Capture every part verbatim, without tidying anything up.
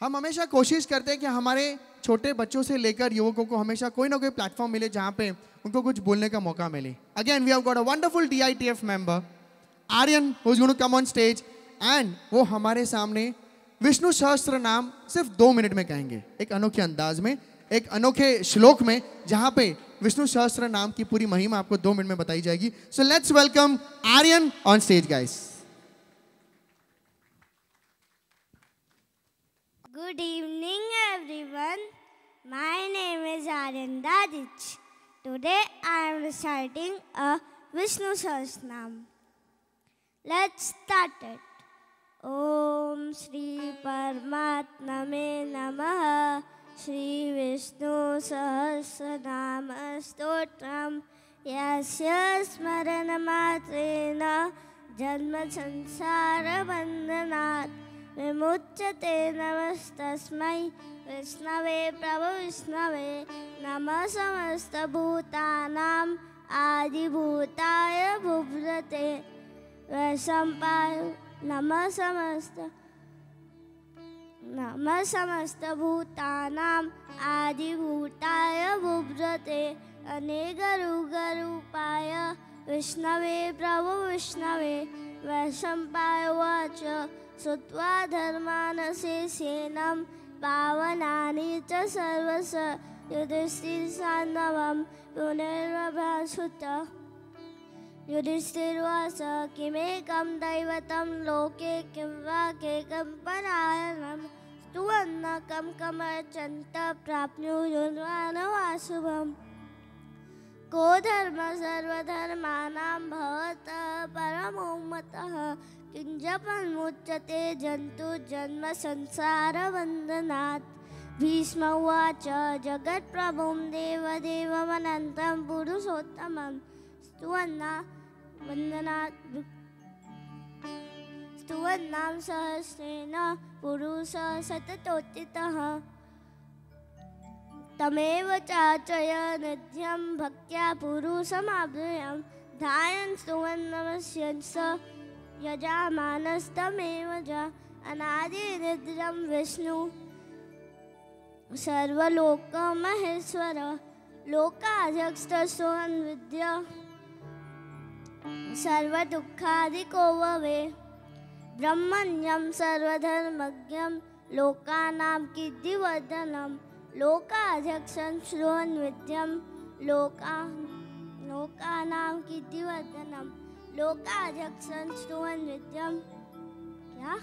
हम हमेशा कोशिश करते हैं कि हमारे छोटे बच्चों से लेकर युवकों को हमेशा कोई ना कोई प्लेटफॉर्म मिले जहाँ पे उनको कुछ बोलने का मौका मिले. Again we have got a wonderful D I T F member Aryan who's going to come on stage and वो हमारे सामने विष्णु सहस्त्र नाम सिर्फ दो मिनट में कहेंगे, एक अनोखे अंदाज में, एक अनोखे श्लोक में, जहाँ पे विष्णु सहस्त्र नाम की पूरी महिमा आपको दो मिनट में बताई जाएगी. So let's welcome Aryan on stage guys. Good evening everyone. My name is Aryan Dadich. Today I am reciting a Vishnu Sahasranam. Let's start it. Om Shri Paramatmane Namah. Shri Vishnu Sahasranam Stotram. Yasya Smarana Matrena Janma Sansara Bandhanat विमुच्यते. नमस्तस्मै विष्णवे प्रभु विष्णवे. नमः समस्त भूतानां आदिभूताय भुव्रते वैशंपाय. नमः समस्त नमः समस्त भूतानां आदिभूताय भुव्रते अनेकरूपाय विष्णवे प्रभु विष्णवे. वैशंपाय उवाच श्रुत्वा धर्मानशेषेणं पावनानि च सर्वश युधिष्ठिरसान्वं पुनर्वभासुत. युधिष्ठिरोवाच किमेकं दैवतं लोके किं वा केकं परायणं स्तुवन्नकं कमर्चन्त प्राप्नुयुर्वानवाशुभम्. को धर्म सर्वधर्माणां भवतः परमो मतः किंजपन्मुच्यते जन्तु जन्म संसार वन्दनात्. भीष्म उवाच जगत्प्रभुं देवदेवमनन्तं पुरुषोत्तमं स्तुवन्ना वन्दनात् स्तुवन्नां सहस्रेण पुरुषः सततोत्थितः. तमेव चाचय नित्यं भक्त्या पुरुषमाप्नुयां. ध्यायन् स्तुवन्नमस्यंस यजामानस्तमेव च. अनादिनिद्रं विष्णु सर्वलोकमहेश्वर. लोकाध्यक्षस्तुवन्विद्य सर्वदुःखादिको भवे. ब्रह्मण्यं सर्वधर्मज्ञं लोकानां कीर्तिवर्धनं. लोकाध्यक्षं शृण्वन्विद्यं लोका लोकानां कीर्तिवर्धनं. लोकाध्यक्षं शृण्वन्विद्यं क्या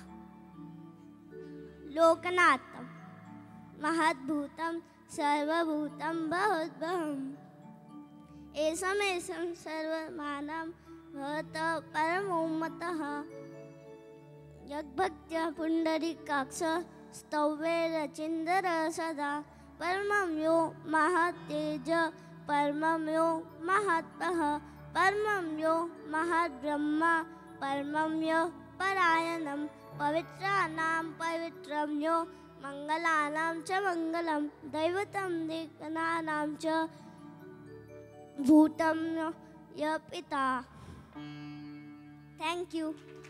लोकनाथं महद्भूतं सर्वभूतं बहुद्भवम्. एषमेषं सर्वमानं भवतः परमो मतः. यद्भक्त्या पुण्डरीकाक्ष स्तव्ये रचिन्दर सदा. परमं यो महत्तेज परमं यो महात्मः. परमं यो महद्ब्रह्मा परमं यो परायणं. पवित्राणां पवित्रं यो मंगलानां च मंगलं. दैवतं दिक्पालानां च भूतं य पिता. Thank you.